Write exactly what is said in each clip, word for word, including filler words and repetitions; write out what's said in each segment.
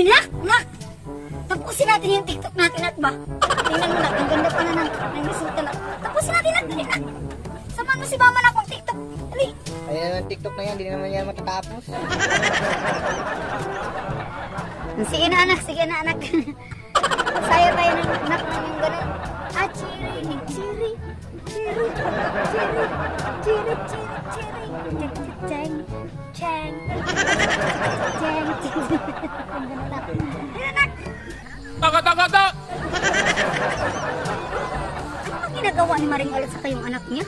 Uy, nak, nak. Tapusin natin yung TikTok natin at ba? Tingnan mo, nak. Ang ganda pa na ng, ng resulta na. Tapusin natin, nak. Dali, nak. Samahan mo si mama na akong TikTok. Dali. Ayan ang TikTok na yan, hindi naman yan matatapos. Sige na, anak. Sige na, anak. Saya tayo ng anak ng yung gano'n. Ah, chiri, chiri, chiri, chiri, chiri, chiri, chiri. Chang, chang, chang, chang. Ang gano'n na. Ayan, anak. Taka-taka-taka! Ano ang ginagawa ni Maring Al sa kayong anak niya?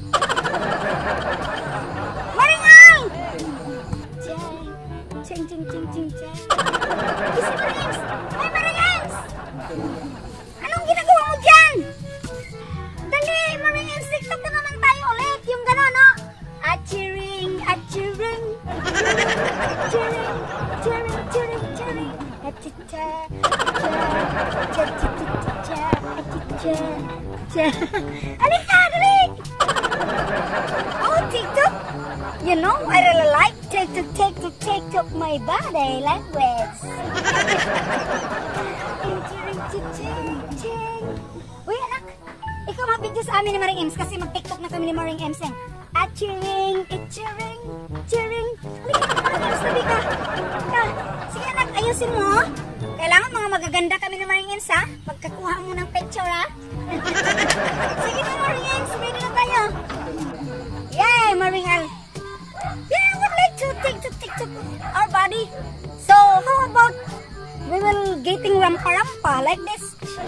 Maring Al! Chang, chang, chang, chang, chang, chang. Ay, si Maring Ems! Ay, Maring Ems! Anong ginagawa mo dyan? Dali, Maring Ems, TikTok na naman tayo ulit. Yung gano'n, no? Achiring, achiring, achiring, achiring, achiring, achiring, achicha, cha, cha, cha, cha, cha, cha. Alika, dali! Oh, TikTok? You know, I really like TikTok, TikTok, TikTok, my body language. Uy, anak, ikaw mag-video sa amin ni Maring Ems kasi mag-TikTok na kami ni Maring Ems eh. Achiring, achiring, achiring. Halika, Maring Ems, tabi ka. Ka. Sige anak, ayusin mo. Kailangan mga magaganda kami ni Maring Ems ha. Pagkakuha mo ng picture ha. Sige na Maring Ems, ready na tayo. Yay, Maring Al. Yeah, I would like to TikTok, TikTok our body. So, how about we will getting rampa-rampa like this?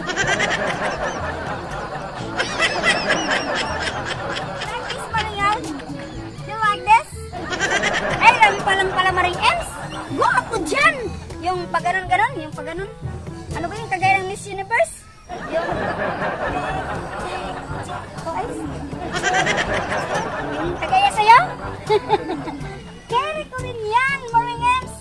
Like this, Maring Al? You like this? Ay, rampa-lam pala Maring Ems. Go ako dyan. Yung pag-ganon-ganon, yung pag-ganon. Ano ba yung kagaya ng Miss Universe? Yung... Oh, ay. Yung kagaya sa'yo? Carry ko rin yan, Maring Ems.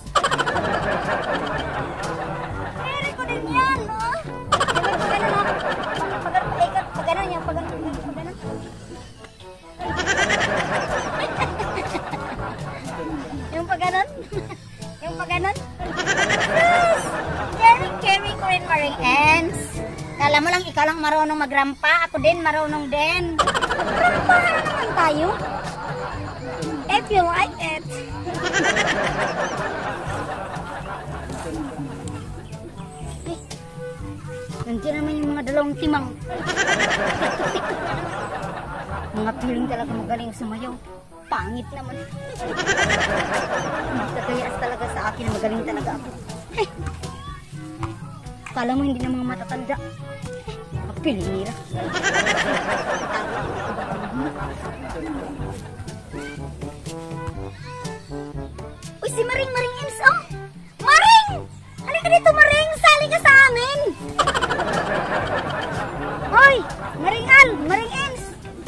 Carry ko din yan, no? Yung pag-ganon, no? Pag-ganon, pag-ganon, pag-ganon, yung pag-ganon, pag-ganon. Yung pag-ganon? Yung pag-ganon? Yes! Carry, carry ko rin, Maring Ems. Kala mo lang, ikaw lang marunong magrampa. Ako din, marunong din. Rampa na naman tayo. If you like it. Eh, nandiyan naman yung mga dalawang timang. Mga piling talaga magaling sumayaw. Pangit naman. Hindi kagayas talaga sa akin na magaling talaga ako. Eh, kala mo hindi na mga matatanda. Mapiling nila. Uy, si Maring, Maring Ems, oh! Maring! Halika dito, Maring! Sali ka sa amin! Hoy! Maring Al! Maring Ems!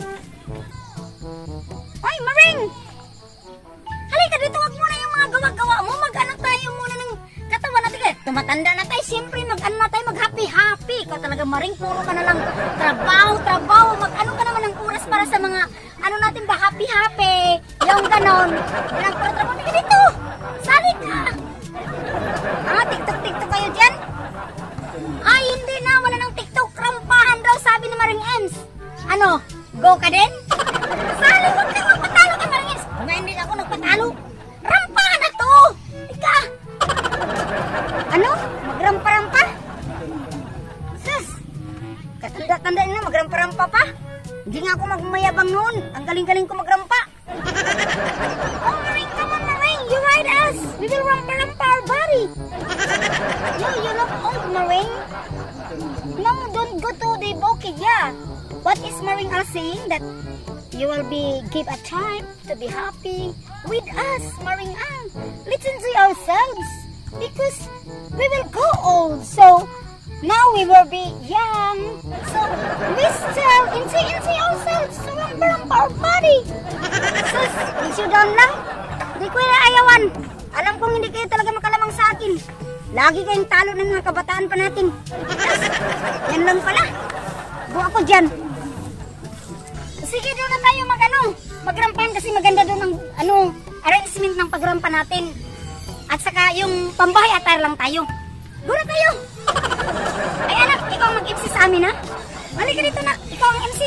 Hoy, Maring! Halika dito, wag muna yung mga gawa-gawa mo. Mag-ano tayo muna ng katawan natin. Kaya tumatanda na tayo, siyempre mag-ano na tayo, mag-happy-happy. Ikaw talaga, Maring, puro ka na lang trabaho, trabaho. Mag-ano ka naman ng oras para sa mga ano natin ba, happy-happy. Yung ganon. Yan ang puro trabaho. Halika dito! Sali ka! Ah, TikTok-TikTok kayo dyan? Ay, hindi na. Wala ng TikTok. Rampahan daw, sabi ni Maring Ems. Ano? Go ka din? Sali, huwag kang magpatalo kay Maring Ems. Kung hindi ako nagpatalo, rampahan na to! Ika! Ano? Magrampa-rampa? Sus! Katanda-tanda na, magrampa-rampa pa? Hindi nga ako magmayabang noon. Ang galing-galing ko magrampa. Oh, Maring, come on, Maring. You ride us. We will rampa-rampa our body. Yo, you look old, Maring. No, don't go to the bukid, yeah. What is Maring Al saying? That you will be give a time to be happy with us, Maring Al. Listen to ourselves. Because we will go old. So, now we will be young. So, we still enjoy, enjoy ourselves. So, rampa-rampa our body. Sus, issue down lang. Di ko na ayawan. Alam kong hindi kayo talaga makalamang sa akin. Lagi kayong talo ng mga kabataan pa natin. Yes, yan lang pala. Go ako dyan. Sige, doon na tayo mag-ano. Magrampahan kasi maganda doon ang ano, arrangement ng pagrampa natin. At saka yung pambahay attire lang tayo. Gura tayo. Ay anak, ikaw ang mag-M C sa amin ha? Balik ka dito na, ikaw ang M C.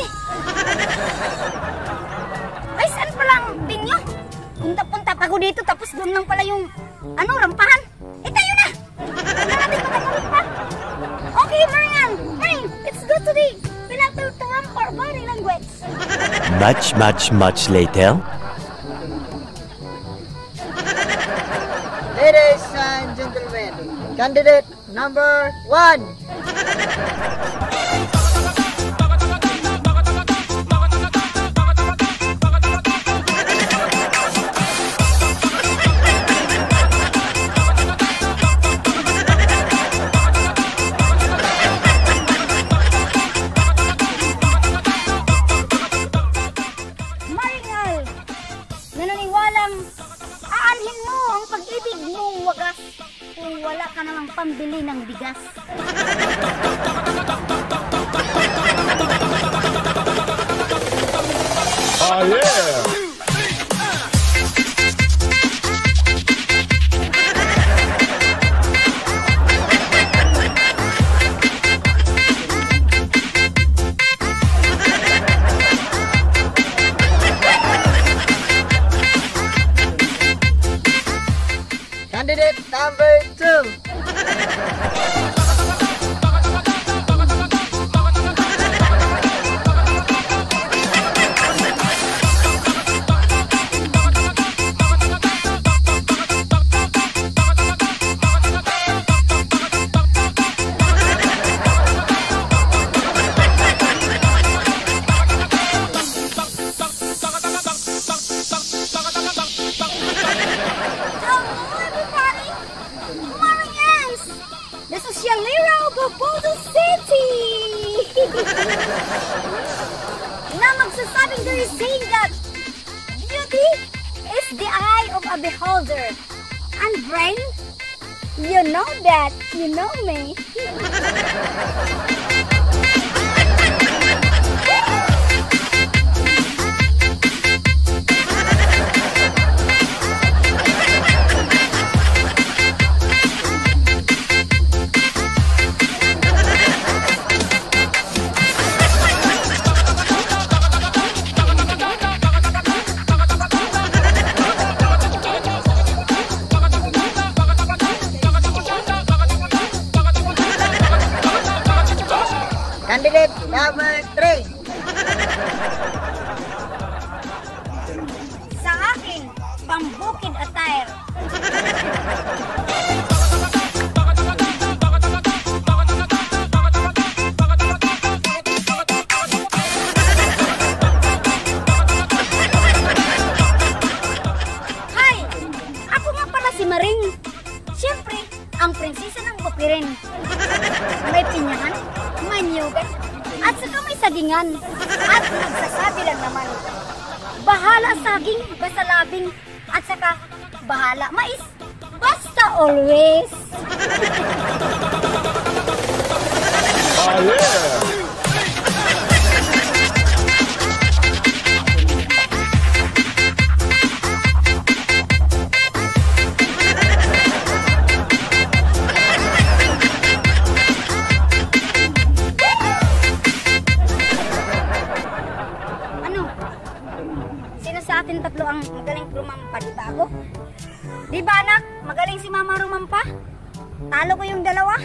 Ay, saan pala ang binyo? Punta-punta pa ako dito, tapos doon lang pala yung, ano, rampahan. Eh, tayo na! Huwag na natin matagalit pa. Okay, Marian, Maring, let's go to the Pilatel to ramp our body language. Much, much, much later. Ladies and gentlemen, candidate number one. Maringal, nananiwalang aanhin mo ang pag-ibig mong wagas kung wala ka namang pambili ng bigas. Oh yeah! Candidate number two. Hello everybody! Maring Ems! This is Shalira of Bobodo City! Na magsasabing there is saying that beauty is the eye of a beholder. And brain, you know that, you know me. Candidate number three. Sa akin, pambukid attire. Hi! Ako nga pala si Maring. Siyempre, ang prinsesa ng Bukirin. May pinyahan, may niyugan, at saka may sagingan. At magsasabi lang naman, bahala saging, basta labing, at saka bahala mais, basta always. Oh yeah! Ano? Sino sa atin tatlo ang magaling rumampa, di ba ako? Di ba anak? Magaling si mama rumampa? Talo ko yung dalawa.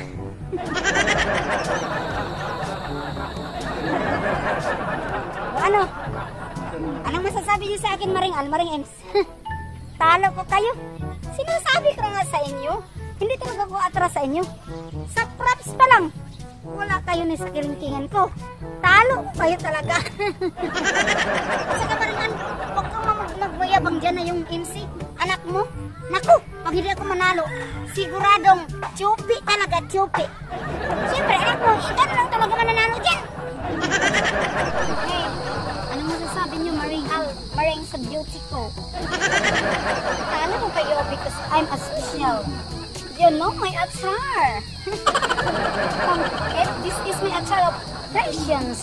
O ano? Anong masasabi niyo sa akin, Maring Al, Maring Ems? Talo ko kayo. Sinasabi ko nga sa inyo, hindi talaga ko atras sa inyo. Sa props pa lang, wala kayo ni sa kilingkingan ko. Talo ko kayo talaga. Saka Maring Al, huwag kang mag- magmayabang dyan na yung M C. Anak mo, naku, pag hindi ako manalo, siguradong chupi talaga, chupi. Siyempre, anak mo, ikaw na lang talaga mananalo dyan. Hey, anong masasabi niyo, Maring Al, Maring sa beauty ko? Talo ko kayo because I'm a special. You know my attire. um, eh, this is my attire of patience.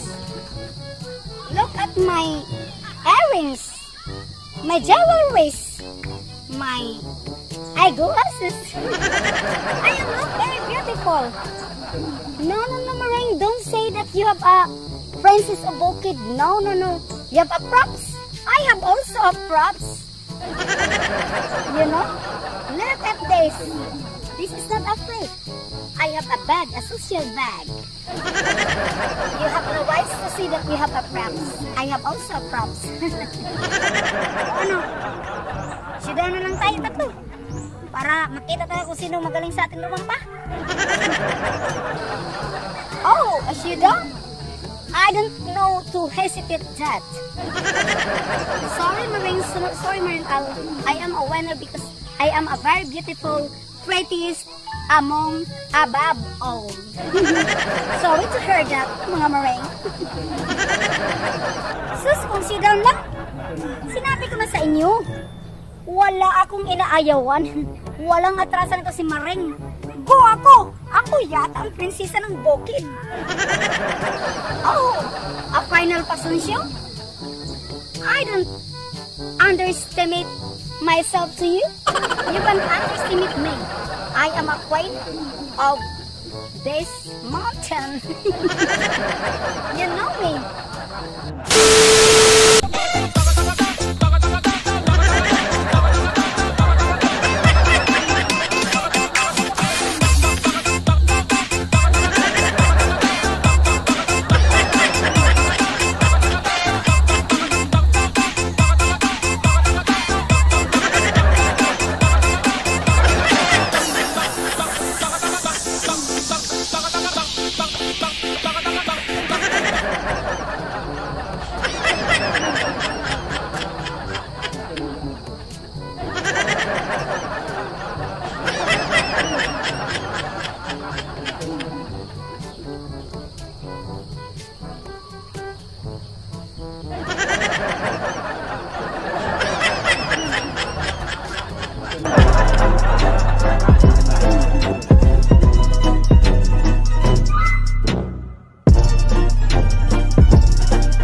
Look at my earrings, my jewelries, my eyeglasses. I am not very beautiful. No, no, no, Maring. Don't say that you have a Princess of Bukid. No, no, no. You have a props. I have also a props. You know? Look at this. This is not a fake. I have a bag, a social bag. You have no rights to see that we have a props. I have also a props. Ano? Sida na lang tayo tatlo. Para makita tayo kung sino magaling sa atin lumampa. Oh, Ashida? I don't know to hesitate that. Sorry, Maring. Sorry, Maring. I'll, I am a winner because I am a very beautiful, prettiest among above all. Sorry to hear that, mga Maring. Sus, kung sit down lang. Sinabi ko na sa inyo. Wala akong inaayawan. Walang atrasan ito si Maring. Go ako! Ako yata ang prinsesa ng Bukid. Oh, a final pasensyo? I don't underestimate myself to you. You can underestimate me. I am a queen of this mountain. You know me.